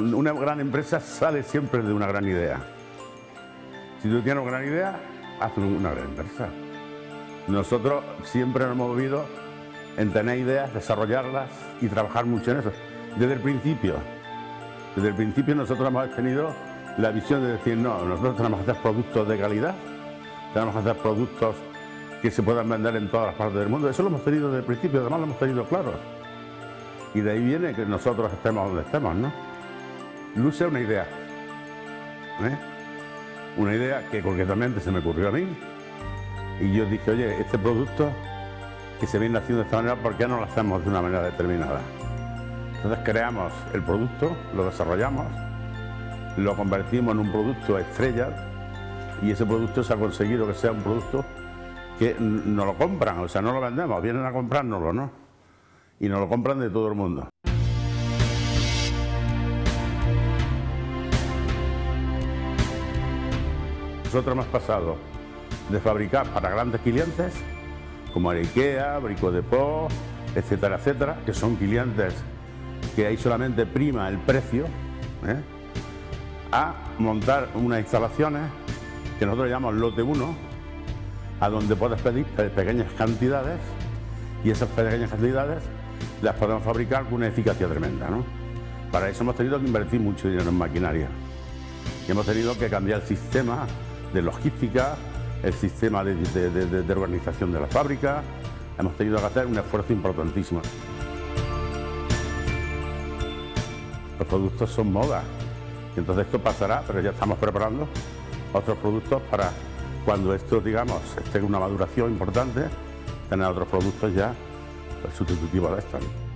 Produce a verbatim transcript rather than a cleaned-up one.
una gran empresa sale siempre de una gran idea. Si tú tienes una gran idea, haz una gran empresa. Nosotros siempre nos hemos movido en tener ideas, desarrollarlas y trabajar mucho en eso. Desde el principio, desde el principio nosotros hemos tenido la visión de decir, no, nosotros tenemos que hacer productos de calidad, tenemos que hacer productos que se puedan vender en todas las partes del mundo. Eso lo hemos tenido desde el principio, además lo hemos tenido claro. Y de ahí viene que nosotros estemos donde estemos, ¿no? Luce una idea, ¿eh? Una idea que concretamente se me ocurrió a mí. Y yo dije, oye, este producto que se viene haciendo de esta manera, ¿por qué no lo hacemos de una manera determinada? Entonces creamos el producto, lo desarrollamos, lo convertimos en un producto estrella y ese producto se ha conseguido que sea un producto que nos lo compran, o sea, no lo vendemos, vienen a comprárnoslo, ¿no? Y nos lo compran de todo el mundo. Nosotros hemos pasado de fabricar para grandes clientes, como IKEA, Brico Depot, etcétera, etcétera, que son clientes que ahí solamente prima el precio, ¿eh? A montar unas instalaciones que nosotros llamamos lote uno, a donde puedes pedir pequeñas cantidades y esas pequeñas cantidades las podemos fabricar con una eficacia tremenda, ¿no? Para eso hemos tenido que invertir mucho dinero en maquinaria y hemos tenido que cambiar el sistema de logística, el sistema de, de, de, de organización de la fábrica. Hemos tenido que hacer un esfuerzo importantísimo. Los productos son moda y entonces esto pasará, pero ya estamos preparando otros productos para cuando esto, digamos, esté en una maduración importante, tener otros productos ya sustitutivos de estos.